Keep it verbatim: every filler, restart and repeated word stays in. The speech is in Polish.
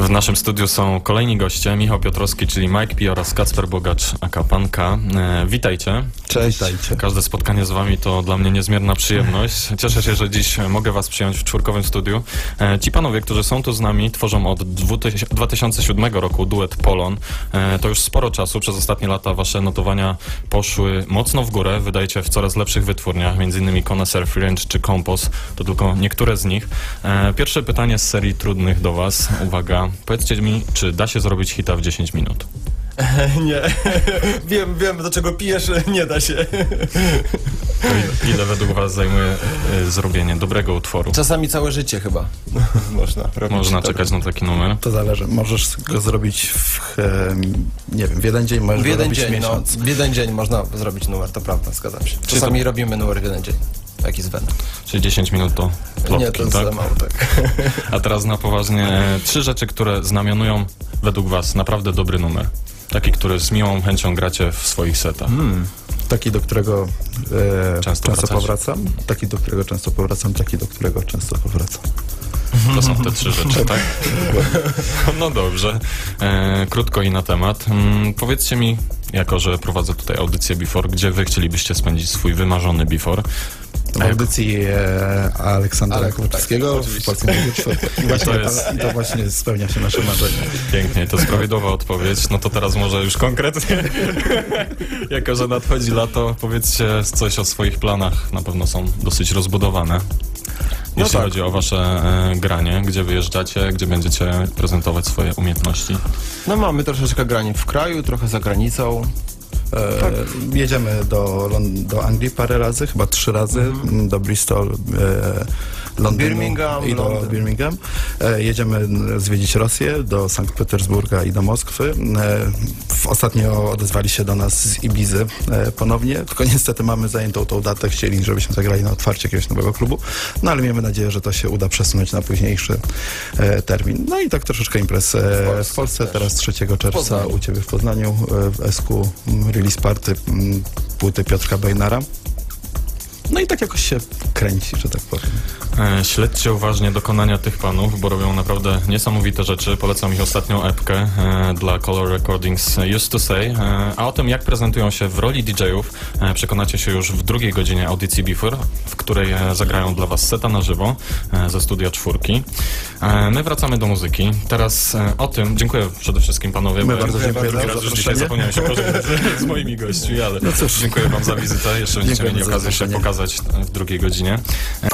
W naszym studiu są kolejni goście, Michał Piotrowski, czyli Mike P oraz Kacper Bogacz, aka Panka. E, witajcie. Cześć. Witajcie. Każde spotkanie z wami to dla mnie niezmierna przyjemność. Cieszę się, że dziś mogę was przyjąć w czwórkowym studiu. E, ci panowie, którzy są tu z nami, tworzą od dwa tysiące siódmego roku duet Polon. E, to już sporo czasu. Przez ostatnie lata wasze notowania poszły mocno w górę. Wydajecie w coraz lepszych wytwórniach, m.in. Connoisseur, Free Range czy Compos. To tylko niektóre z nich. E, pierwsze pytanie z serii trudnych do was. Uwaga. Powiedzcie mi, czy da się zrobić hita w dziesięć minut? Nie. wiem, wiem, do czego pijesz, nie da się. To ile według was zajmuje y, zrobienie dobrego utworu? Czasami całe życie chyba. Można robić. Można czekać na taki numer? To zależy. Możesz go zrobić w, nie wiem, w jeden dzień, możesz w jeden go robić dzień, miesiąc. No, w jeden dzień można zrobić numer, to prawda, zgadzam się. Czasami to... robimy numer w jeden dzień. Jaki z Venem. Czyli dziesięć minut to plotki, Nie, to jest tak? za mało, tak. A teraz na poważnie, e, trzy rzeczy, które znamionują według was naprawdę dobry numer. Taki, który z miłą chęcią gracie w swoich setach. Hmm. Taki, do którego e, często, często powracam. Taki, do którego często powracam. Taki, do którego często powracam. To są te trzy rzeczy, tak? No dobrze. E, krótko i na temat. Hmm, powiedzcie mi, jako że prowadzę tutaj audycję Before, gdzie wy chcielibyście spędzić swój wymarzony Before? W audycji e, Aleksandra Ale, Kowalskiego tak, w Polskim Radiu czwórce. I właśnie to, jest... to, to właśnie spełnia się nasze marzenie. Pięknie, to jest prawidłowa odpowiedź. No to teraz może już konkretnie, jako że nadchodzi lato, powiedzcie coś o swoich planach. Na pewno są dosyć rozbudowane. Jeśli no tak. chodzi o wasze e, granie, gdzie wyjeżdżacie, gdzie będziecie prezentować swoje umiejętności? No mamy troszeczkę grań w kraju, trochę za granicą. E, tak. Jedziemy do, do Anglii parę razy, chyba trzy razy, mm. do Bristol, e, Londynu Birmingham, i do Londyn. Birmingham. E, jedziemy zwiedzić Rosję, do Sankt Petersburga i do Moskwy. E, ostatnio odezwali się do nas z Ibizy e, ponownie, tylko niestety mamy zajętą tą datę, chcieli, żebyśmy zagrali na otwarcie jakiegoś nowego klubu, no ale miejmy nadzieję, że to się uda przesunąć na późniejszy e, termin. No i tak troszeczkę imprez e, w Polsce, w Polsce teraz trzeciego czerwca u ciebie w Poznaniu, e, w S Q release party m, płyty Piotrka Bejnara. No i tak jakoś się kręci, że tak powiem. E, śledźcie uważnie dokonania tych panów, bo robią naprawdę niesamowite rzeczy. Polecam ich ostatnią epkę e, dla Color Recordings Used to Say. E, a o tym, jak prezentują się w roli D J-ów, e, przekonacie się już w drugiej godzinie audycji Before, w której e, zagrają dla was seta na żywo e, ze studia czwórki. E, my wracamy do muzyki. Teraz e, o tym, dziękuję przede wszystkim panowie. My bardzo dziękujemy drugi raz już dzisiaj zapomniałem się pożegnać z moimi gośćmi, ale no cóż, dziękuję wam za wizytę. Jeszcze będziecie mieli okazję się pokazać w drugiej godzinie.